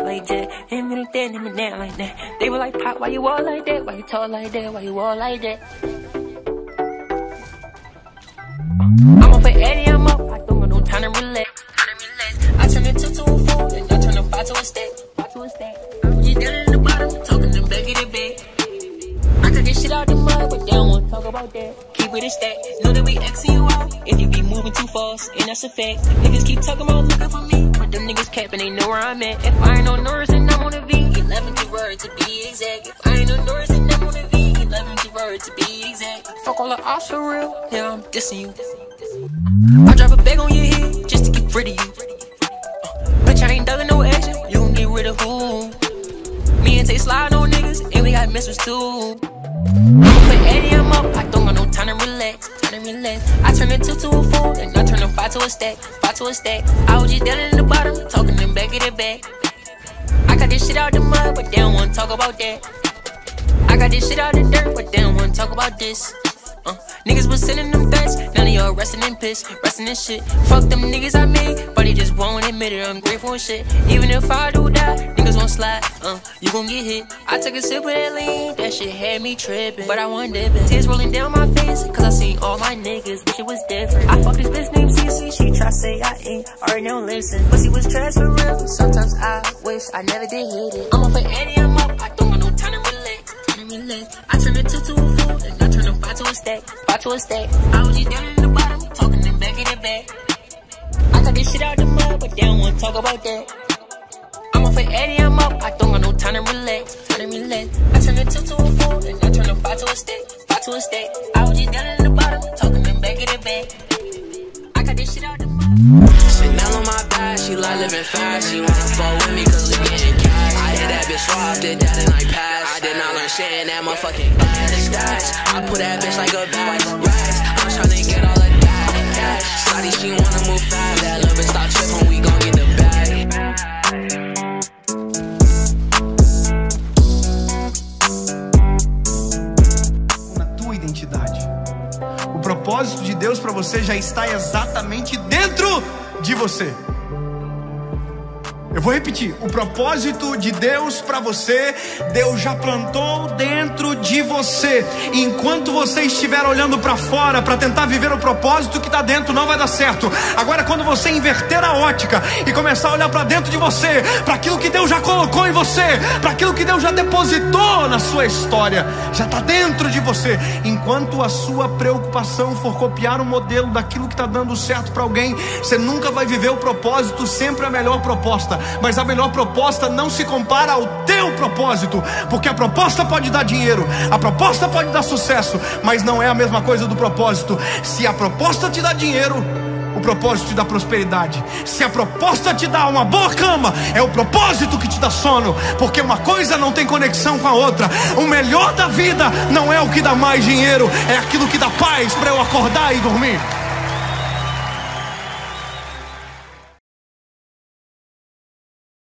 like that. Him and that, him and that like that. They were like, Pop, why you all like that? Why you talk like that? Why you all like that? I'm up for Eddie, I'm up. I don't got no time to relax. I turn it 2 to a 4, then I turn a 5 to a stack. I'm just down in the bottom, talking them back of the bed. I cut this shit out the mud, but they don't wanna talk about that. Keep it a stack, know that we Xing you out if you be moving too fast, and that's a fact. Niggas keep talking about looking for me, but them niggas capping, they know where I'm at. If I ain't on Norris, then I'm on a V. 11 to word to be exact. If I ain't on Norris, then I'm on a V. 11 to word to be exact. Fuck all the ops for real, yeah, I'm dissing you. I drop a bag on your head just to get rid of you. Bitch, I ain't dugging no action, you gon' get rid of who? Me and Tay slide on niggas, and we got missiles too. I'm up Eddie, I'm up, I don't got no time to relax. I turn it 2 to a 4, then I turn a 5 to a stack. I was just down in the bottom, talking them back of the back. I got this shit out the mud, but they don't wanna talk about that. I got this shit out the dirt, but they don't wanna talk about this. Niggas was sending them threats, now they all resting in piss, resting in shit. Fuck them niggas I made, but they just won't admit it. I'm grateful and shit. Even if I do die, niggas won't slide. You gon' get hit. I took a sip of that lean, that shit had me tripping, but I wasn't dipping. Tears rolling down my face, cause I seen all my niggas, wish it was different. I fucked this bitch named Cece, she try say I ain't, already don't listen. Pussy was trash for real, sometimes I wish I never did hit it. I'm up for Eddie, I'm up, I don't got no time to relax. I turn it 2 to a 4, then I turn a 5 to a stack. I was just down in the bottom, talking them back of the back. I cut this shit out the mud, but they don't wanna talk about that. I'm up for Eddie, I'm up, I don't got no time to relax. I turn it 2 to a 4, then I turn a 5 to a stack. I was just down in the bottom, talking them back of the back. I cut this shit out the mud. Chanel on my back, she like living fast. She wanna fuck with me cause we getting cash. I hit that bitch raw, did that in like past. I did not learn shit in that motherfucking stats. I put that bitch like a bag of racks. I'm tryna get all of that cash. Shawty, she wanna move fast. That little bitch stop trippin', we gon' get the bag. Na tua identidade. O propósito de Deus pra você já está exatamente dentro de você. Eu vou repetir, o propósito de Deus pra você, Deus já plantou dentro de você. E enquanto você estiver olhando pra fora pra tentar viver o propósito que tá dentro, não vai dar certo. Agora, quando você inverter a ótica e começar a olhar pra dentro de você, pra aquilo que Deus já colocou em você, pra aquilo que Deus já depositou na sua história, já tá dentro de você. Enquanto a sua preocupação for copiar um modelo daquilo que tá dando certo pra alguém, você nunca vai viver o propósito, sempre a melhor proposta. Mas a melhor proposta não se compara ao teu propósito, porque a proposta pode dar dinheiro, a proposta pode dar sucesso, mas não é a mesma coisa do propósito. Se a proposta te dá dinheiro, o propósito te dá prosperidade. Se a proposta te dá uma boa cama, é o propósito que te dá sono, porque uma coisa não tem conexão com a outra. O melhor da vida não é o que dá mais dinheiro, é aquilo que dá paz para eu acordar e dormir.